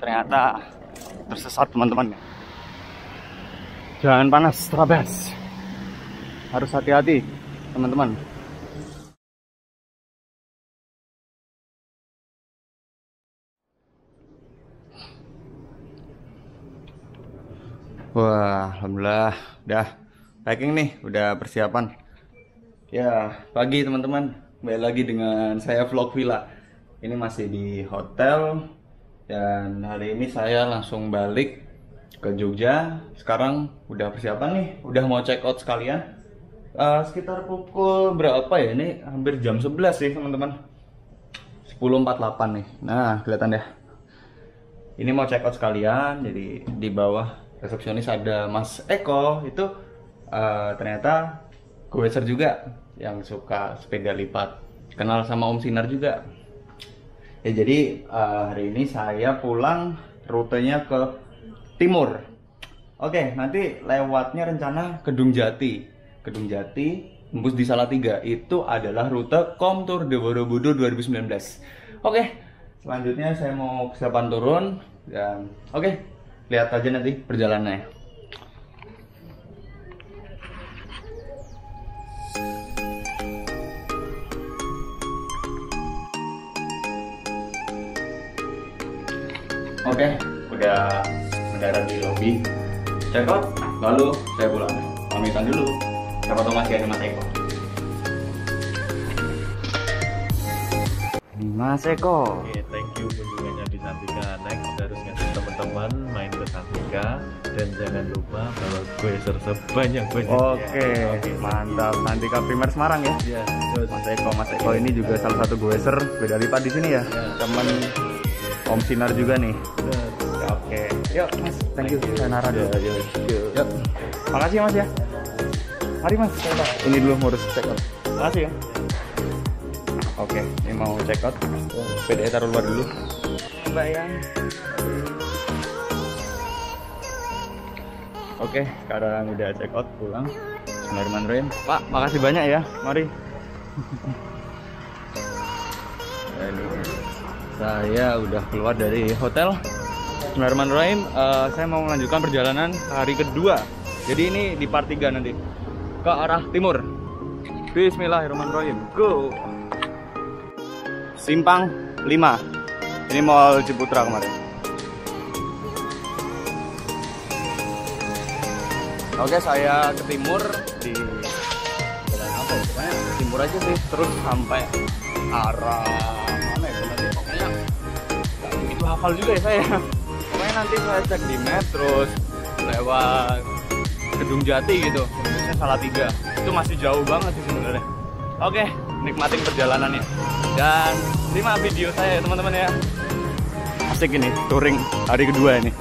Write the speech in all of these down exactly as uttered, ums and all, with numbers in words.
ternyata tersesat teman-teman. Jalan panas Trabes, harus hati-hati teman-teman. Wah, alhamdulillah udah packing nih, udah persiapan. Ya, pagi teman-teman, kembali lagi dengan saya vlog villa. Ini masih di hotel dan hari ini saya langsung balik ke Jogja. Sekarang udah persiapan nih, udah mau check out sekalian. Uh, sekitar pukul berapa ya? Ini hampir jam sebelas sih teman-teman. sepuluh empat puluh delapan nih. Nah, kelihatan deh. Ini mau check out sekalian, jadi di bawah resepsionis ada Mas Eko, itu uh, ternyata goeser juga yang suka sepeda lipat, kenal sama Om Sinar juga ya. Jadi uh, hari ini saya pulang rutenya ke timur. Oke, nanti lewatnya rencana Kedung Jati Kedung Jati tembus di Salatiga, itu adalah rute Komtur de Borobudur dua ribu sembilan belas. Oke, selanjutnya saya mau kesiapan turun dan oke, lihat aja nanti perjalanannya. Oke, udah mendarat di lobi, check out, lalu saya pulang. Pamitan dulu, siapa tahu masih ada Mas Eko. Mas Eko. Oke, thank you kunjungannya di Santika. Next harus ngasih teman-teman main ke Santika dan jangan lupa bawa goeser sebanyak-banyaknya. Oke, oke, mantap. Santika Primer Semarang ya. Iya, Mas Eko, Mas Eko ini juga salah satu goeser beda lipat di sini ya. Ya. Temen Om Sinar juga nih. benar. Oke, yuk Mas, thank you. Saya Nara dulu. Ya, yuk, yuk. Yuk, makasih ya Mas ya. Mari Mas, coba. Ini dulu ngurus check out. Makasih ya. Oke, ini mau check out. Sepedanya taruh luar dulu. Bayang. Oke, sekarang udah check out, pulang. Bismillahirrahmanirrahim. Pak, makasih banyak ya. Mari. Nah, ini saya udah keluar dari hotel. Bismillahirrahmanirrahim. Uh, saya mau melanjutkan perjalanan hari kedua. Jadi ini di part tiga nanti ke arah timur. Bismillahirrahmanirrahim. Go. Simpang lima. Ini Mall Ciputra kemarin. Oke, saya ke timur di jalan apa ya? Pokoknya ke timur aja sih, terus sampai arah mana ya nanti. Pokoknya nggak begitu hafal juga ya saya. Pokoknya nanti saya cek di map, terus lewat Kedung Jati gitu. Tembusnya Salatiga. Itu masih jauh banget sih sebenarnya. Oke, nikmatin perjalanannya dan simak video saya teman-teman ya. Asik ini, touring hari kedua ini.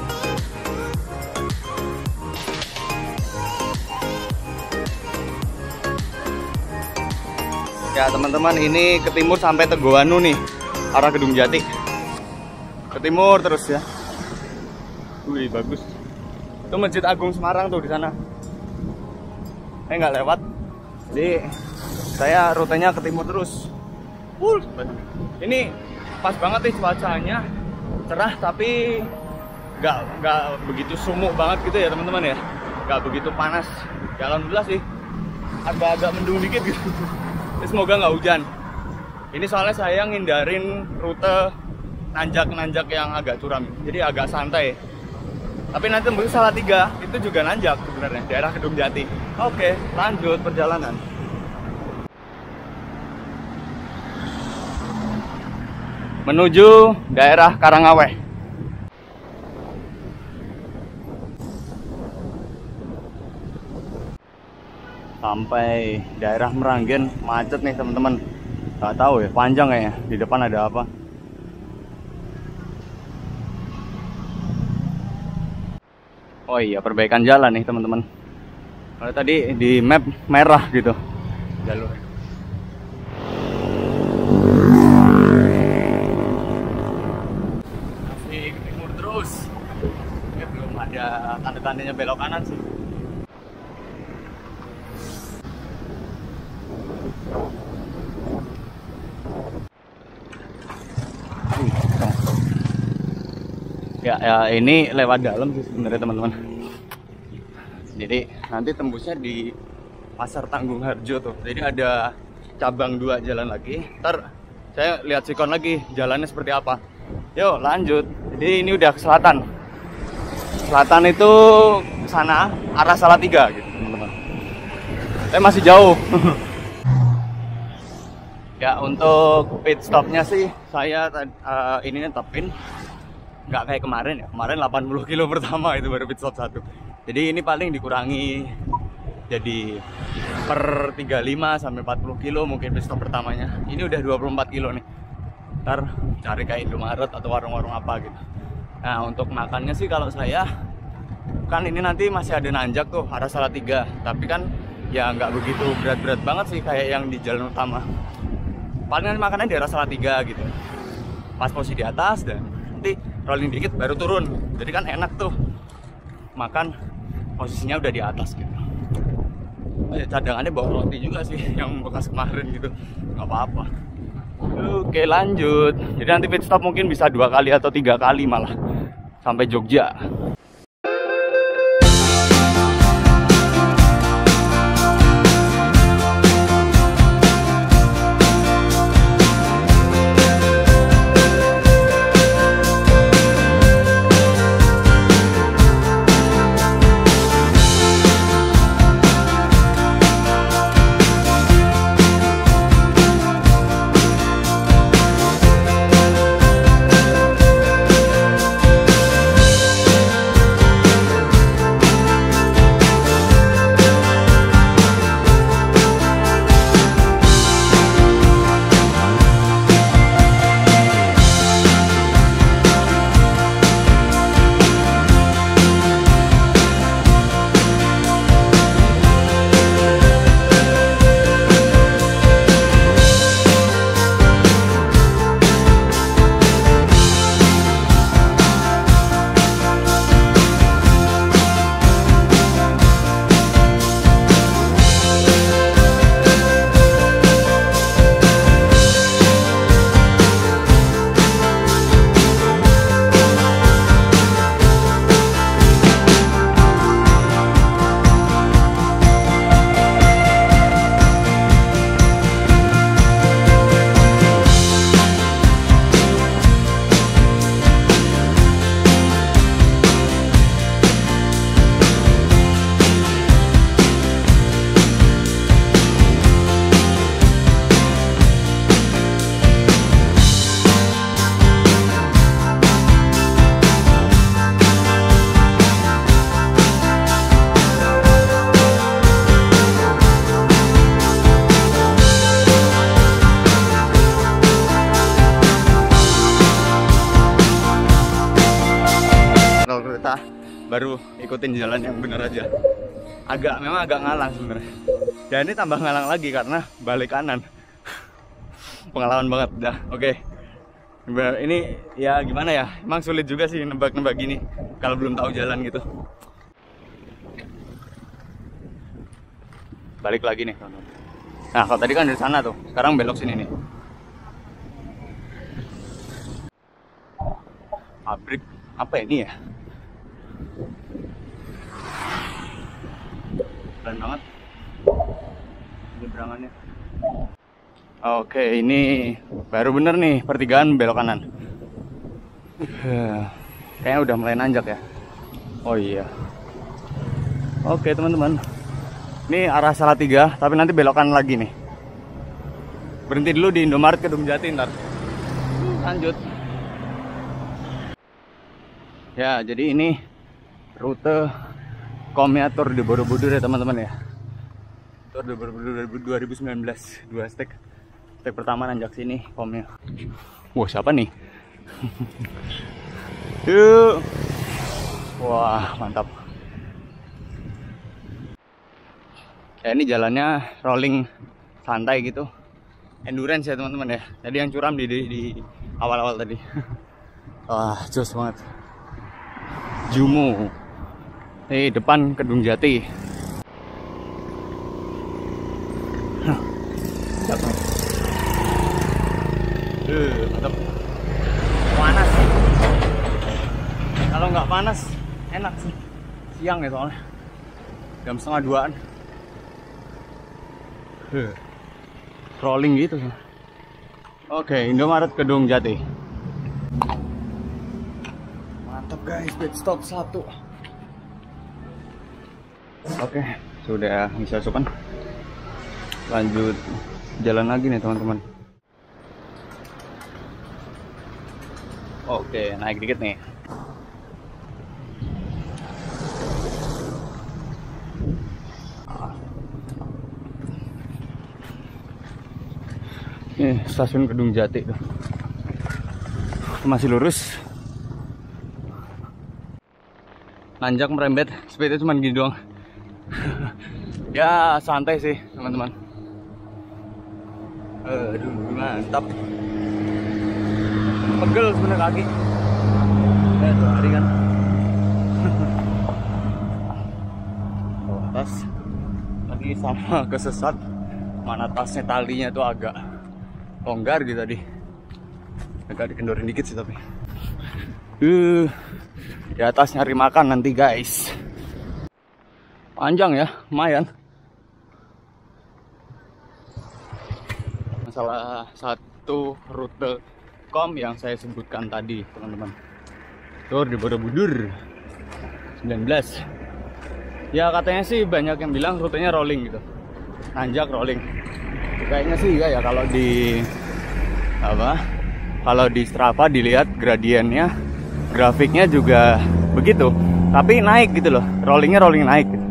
Ya teman-teman, ini ke timur sampai Tegoanu nih, arah Kedung Jati. Ke timur terus ya. Wih, bagus. Itu Masjid Agung Semarang tuh di sana. Saya nggak lewat. Jadi saya rutenya ke timur terus. Wuh, ini pas banget nih cuacanya, cerah tapi nggak nggak begitu sumuk banget gitu ya teman-teman ya, nggak begitu panas. Ya alhamdulillah sih, agak-agak mendung dikit gitu. Semoga nggak hujan. Ini soalnya saya ngindarin rute nanjak-nanjak yang agak curam, jadi agak santai. Tapi nanti tembus Salatiga itu juga nanjak sebenarnya, daerah Kedung Jati. Oke, lanjut perjalanan. Menuju daerah Karangaweh. Sampai daerah Meranggen, macet nih teman-teman. Gak tahu ya, panjang kayaknya. Di depan ada apa? Oh iya, perbaikan jalan nih teman-teman. Kalau tadi di map merah gitu jalur. Masih ke timur terus. Ya, belum ada tanda-tandanya belok kanan sih. Ya, ya ini lewat dalam sih sebenarnya teman-teman. Jadi nanti tembusnya di Pasar Tanggung Harjo tuh. Jadi ada cabang dua jalan lagi. Ntar saya lihat sikon lagi jalannya seperti apa. Yuk lanjut. Jadi ini udah ke selatan. Selatan itu sana arah Salatiga gitu teman-teman. Tapi masih jauh. Ya untuk pit stopnya sih saya uh, ini netepin nggak kayak kemarin ya. Kemarin delapan puluh kilo pertama itu baru pit stop satu. Jadi ini paling dikurangi jadi per tiga puluh lima sampai empat puluh kilo mungkin pit stop pertamanya. Ini udah dua puluh empat kilo nih. Ntar cari kayak Indomaret atau warung-warung apa gitu. Nah untuk makannya sih kalau saya kan ini nanti masih ada nanjak tuh arah Salatiga. Tapi kan ya nggak begitu berat-berat banget sih kayak yang di jalan utama. Paling makannya di arah Salatiga gitu. Pas posisi di atas dan nanti rolling dikit baru turun. Jadi kan enak tuh makan posisinya udah di atas gitu. Ya, cadangannya bawa roti juga sih yang bekas kemarin gitu, nggak apa-apa. Oke lanjut. Jadi nanti pit stop mungkin bisa dua kali atau tiga kali malah sampai Jogja. Baru ikutin jalan yang benar aja. Agak memang agak ngalang sebenarnya. Dan ini tambah ngalang lagi karena balik kanan. Pengalaman banget dah. Oke. Ini ya gimana ya? Emang sulit juga sih nebak-nebak gini kalau belum tahu jalan gitu. Balik lagi nih. Nah, kalau tadi kan dari sana tuh. Sekarang belok sini nih. Pabrik apa ini ya? Keren banget nyeberangannya. Oke, ini baru bener nih pertigaan belok kanan. Kayaknya udah mulai nanjak ya. Oh iya. Oke teman-teman, ini arah Salatiga, tapi nanti belokan lagi nih. Berhenti dulu di Indomaret Kedung Jati ntar. Lanjut. Ya, jadi ini rute komuter di Borobudur ya teman-teman ya. Tour di Borobudur dua ribu sembilan belas, dua stek. Stek pertama nanjak sini komnya. Wah, siapa nih? Yuk. Wah, mantap. Ya, ini jalannya rolling santai gitu. Endurance ya teman-teman ya. Tadi yang curam di di awal-awal tadi. Wah, jos banget. Jumu. Nih depan Kedung Jati. Hah. Mantap. Uh, mantap. Panas. nggak panas, enak sih. Siang ya soalnya, jam setengah duaan. Huh. Rolling gitu. Oke, Indomaret Kedung Jati. Mantap guys, pit stop satu. Oke, sudah bisa supan. Lanjut jalan lagi nih teman-teman. Oke, naik dikit nih. Ini stasiun Kedung Jati tuh. Masih lurus. Nanjak merembet, speednya cuma gini doang. Ya santai sih teman-teman. Aduh mantap. Pegel sebenarnya kaki. Ya dua hari kan. Oh, tas lagi sama kesesat. Mana tasnya talinya tuh agak longgar gitu tadi. Agak dikendorin dikit sih tapi. Uh, di atas nyari makan nanti guys. Panjang ya, lumayan. Salah satu rute kom yang saya sebutkan tadi teman-teman. Tur di Borobudur sembilan belas. Ya katanya sih banyak yang bilang rutenya rolling gitu. Nanjak rolling. Kayaknya sih ya, ya kalau di apa? Kalau di Strava dilihat gradiennya, grafiknya juga begitu. Tapi naik gitu loh. Rollingnya rolling naik. Gitu.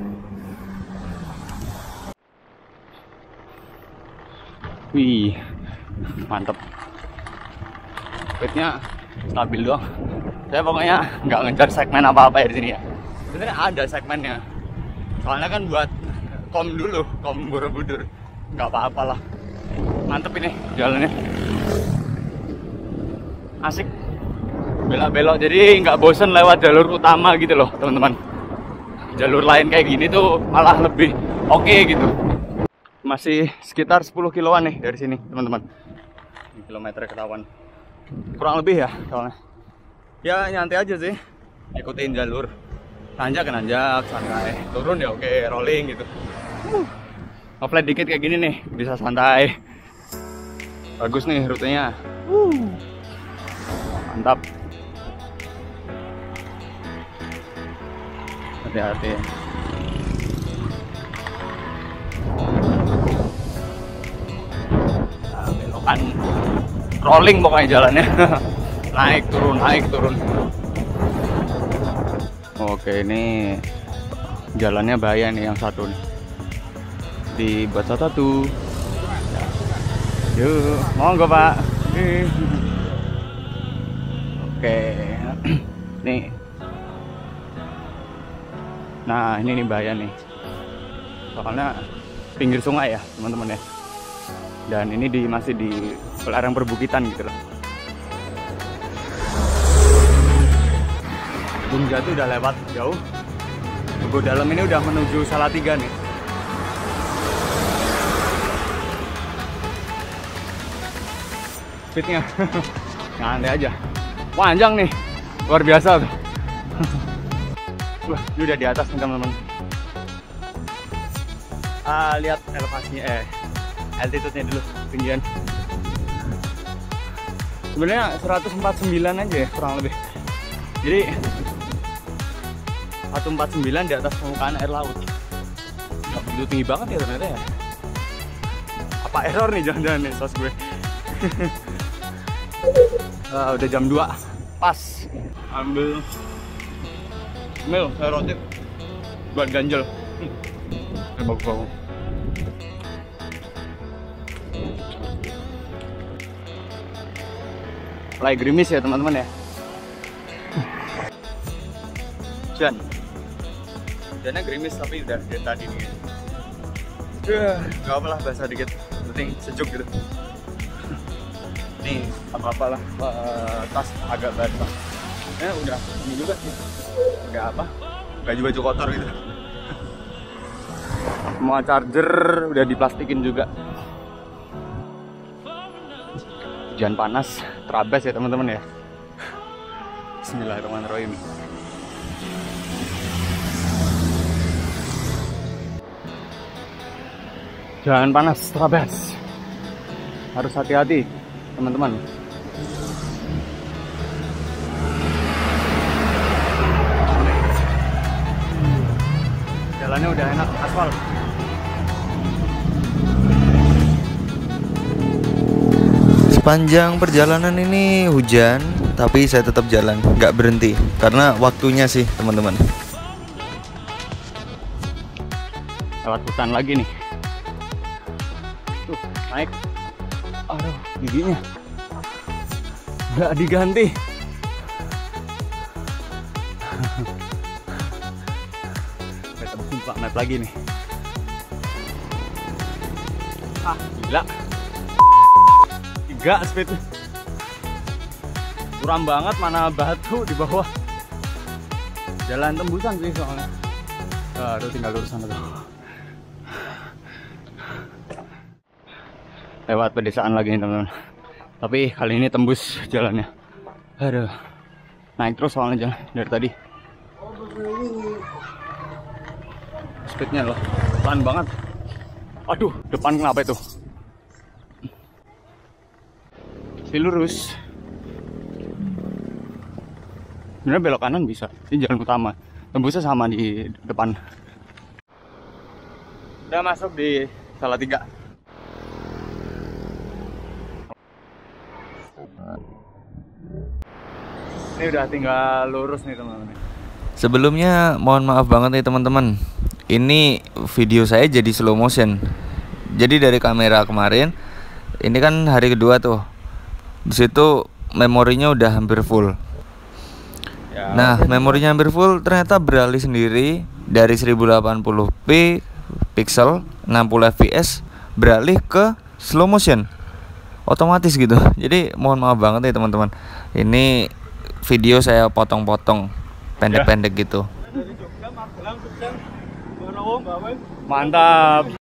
Wih, mantep. Speednya stabil doang. Saya pokoknya nggak ngejar segmen apa-apa ya di sini ya. Sebenarnya ada segmennya. Soalnya kan buat kom dulu, kom Borobudur. Nggak apa-apa lah. Mantep ini jalannya. Asik. Belok-belok jadi nggak bosen lewat jalur utama gitu loh teman-teman. Jalur lain kayak gini tuh malah lebih oke okay, gitu. Masih sekitar sepuluh kiloan nih dari sini teman-teman. Kilometer ketahuan. Kurang lebih ya soalnya. Ya nyantai aja sih. Ikutin jalur. Nanjak kan nanjak, santai. Turun ya oke, rolling gitu. Uh. Nge-flat dikit kayak gini nih, bisa santai. Bagus nih rutenya. Uh. Mantap. Hati-hati. Nah, belokan rolling pokoknya jalannya. Naik turun, naik turun. Oke, ini jalannya bahaya nih yang satu nih. Dibuat satu. Yuk, monggo Pak. Oke, nih. Nah, ini nih bahaya nih. Soalnya pinggir sungai ya, teman-teman ya. Dan ini di masih di lereng perbukitan gitu loh. Kedung Jati udah lewat jauh. Tugu dalam ini udah menuju Salatiga nih. Speednya nyantai aja. Panjang nih, luar biasa tuh. Wah, ini udah di atas nih teman-teman. Ah, lihat elevasinya, eh, altitude-nya dulu, tinggian. Sebenarnya seratus empat puluh sembilan aja ya, kurang lebih. Jadi seratus empat puluh sembilan di atas permukaan air laut. Gak begitu tinggi banget ya ternyata ya. Apa error nih jangan-jangan nih sos gue. Uh, udah jam dua pas ambil mil saya roti buat ganjel. Hmm. Bagus-bagus. Mulai gerimis ya teman-teman ya. Hujan. Hujannya gerimis tapi udah dari tadi nih. Ya, gak apa lah basah dikit. Penting sejuk gitu. Nih, apa-apalah uh, tas agak basah. Ya udah ini juga sih. Udah apa? Baju-baju kotor gitu. Semua charger udah diplastikin juga. Hujan panas, terabas ya teman-teman ya. Bismillahirrahmanirrahim. Jalan panas Trabes. Harus hati-hati, teman-teman. Jalannya udah enak, aspal. Sepanjang perjalanan ini hujan, tapi saya tetap jalan, nggak berhenti karena waktunya sih teman-teman. Lewat hutan lagi nih. Tuh, naik. Aduh, giginya nggak diganti. Kita buka map lagi nih. Ah, gila. Tiga speed. Kurang banget, mana batu di bawah. Jalan tembusan sih soalnya. Aduh, tinggal lurus sana tuh. Lewat pedesaan lagi nih teman-teman. Tapi kali ini tembus jalannya. Aduh, naik terus soalnya jalan dari tadi. Speednya loh, pelan banget. Aduh, depan kenapa itu? Si lurus. Sebenarnya belok kanan bisa. Ini jalan utama. Tembusnya sama di depan. Udah masuk di Salatiga. Ini udah tinggal lurus nih teman-teman. Sebelumnya mohon maaf banget nih teman-teman. Ini video saya jadi slow motion. Jadi dari kamera kemarin, ini kan hari kedua tuh. Di situ memorinya udah hampir full. Ya, Nah, memorinya hampir full ternyata beralih sendiri dari seribu delapan puluh p pixel enam puluh F P S beralih ke slow motion. Otomatis gitu. Jadi mohon maaf banget nih teman-teman. Ini video saya potong-potong pendek-pendek gitu. mantap.